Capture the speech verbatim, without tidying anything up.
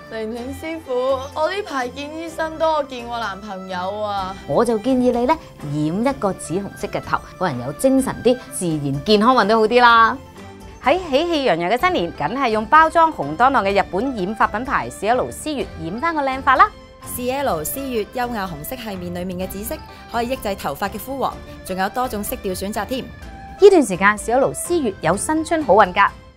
玲玲師傅，我呢排見醫生多過見我男朋友啊！ 我就建議你咧染一個紫紅色嘅頭，個人有精神啲，自然健康運都好啲啦。喺喜氣洋洋嘅新年，梗係用包裝紅當當嘅日本染髮品牌 Cielo 思悅染翻個靚髮啦。 Cielo 思悅優雅紅色係面裏面嘅紫色，可以抑制頭髮嘅枯黃，仲有多種色調選擇添。 呢段時間 Cielo 思悅有新春好運㗎。